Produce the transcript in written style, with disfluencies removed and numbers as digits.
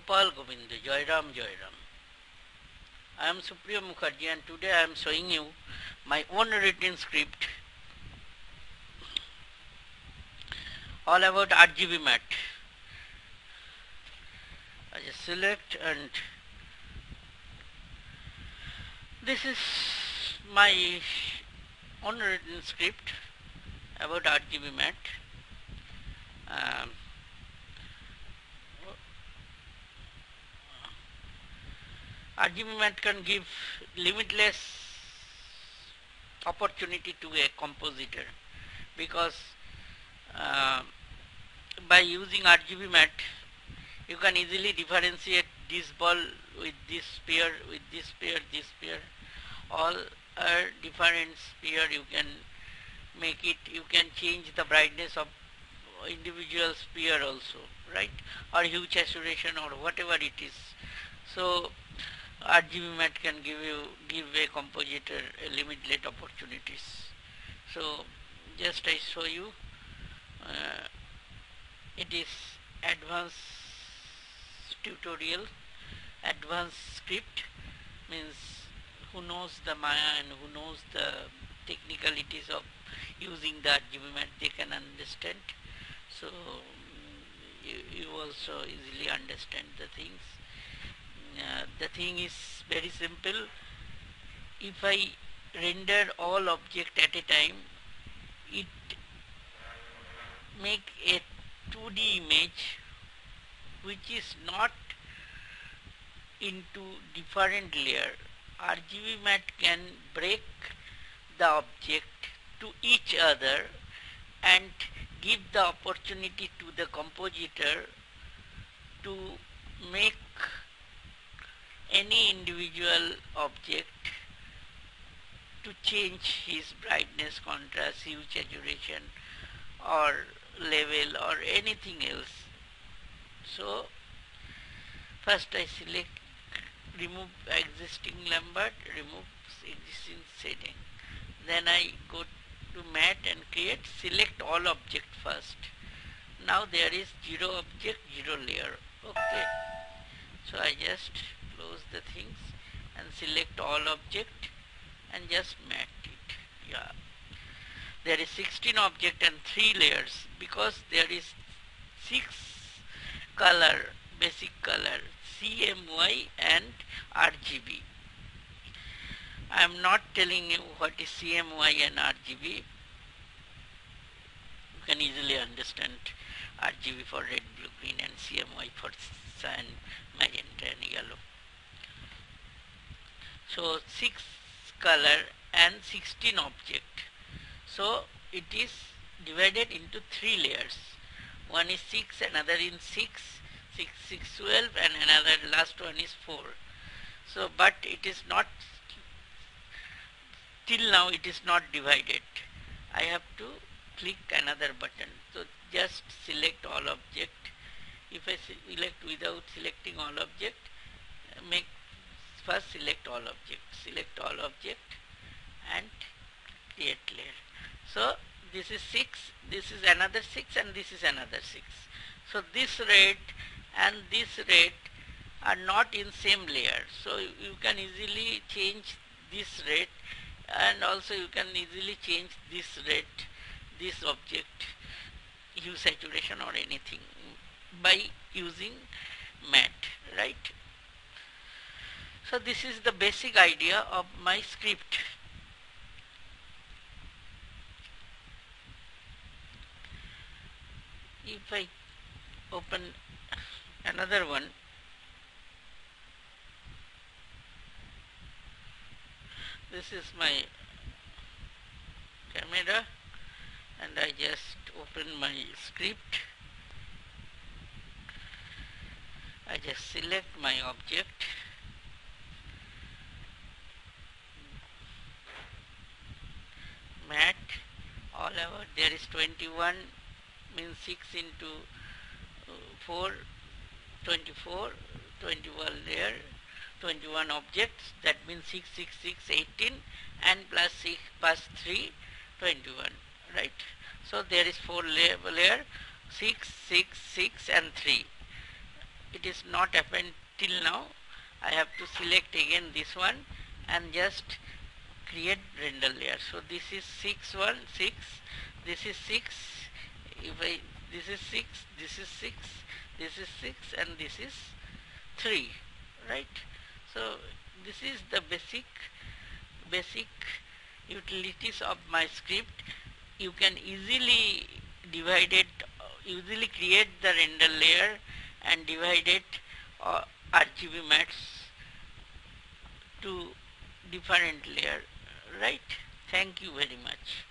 Gopal Govinda, Jai Ram Jai Ram. I am Supriya Mukherjee and today I am showing you my own written script all about RGB mat. I just select and this is my own written script about RGB mat. RGB mat can give limitless opportunity to a compositor because by using RGB mat you can easily differentiate this ball with this sphere, with this sphere, this sphere. All are different sphere. You can make it, you can change the brightness of individual sphere also, right? Or hue saturation or whatever it is. So RGB mat can give a compositor a limitless opportunities. So just I show you. It is advanced tutorial, advanced script, means who knows the Maya and who knows the technicalities of using the RGB mat, they can understand. So you also easily understand the things. The thing is very simple. If I render all object at a time, it make a 2D image which is not into different layer. RGB mat can break the object to each other and give the opportunity to the compositor to make any individual object to change his brightness, contrast, hue, saturation or level or anything else. So first I select remove existing Lambert, remove existing setting. Then I go to mat and create, select all object first. Now there is 0 object, 0 layer. Okay. So I just close the things and select all object and just mat it. Yeah. There is 16 object and 3 layers because there is 6 color, basic color, CMY and RGB. I am not telling you what is CMY and RGB. You can easily understand RGB for red, blue, green and CMY for cyan, magenta and yellow. So 6 color and 16 object. So it is divided into 3 layers. One is 6, another in 6, 12 and another last one is 4. So but it is not, till now it is not divided. I have to click another button. So just select all object. If I select without selecting all object, make first select all object and create layer. So this is 6, this is another 6 and this is another 6. So this red and this red are not in same layer. So you can easily change this red and also you can easily change this red, this object, hue, saturation or anything by using mat, right? So this is the basic idea of my script. If I open another one, this is my camera and I just open my script. I just select my object, mat, all over. There is 21 means 6 into 4, 24, 21 there, 21 objects, that means 6, 6, 6, 18 and plus 6 plus 3, 21, right? So there is 4 layer, 6, 6, 6 and 3. It it is not happened till now. I have to select again this one and just create render layer. So this is 6 1 6, this is 6, if I this is 6, this is 6, this is 6, and this is 3, right? So this is the basic utilities of my script. You can easily divide it, easily create the render layer and divide it RGB maps to different layer, right? Thank you very much.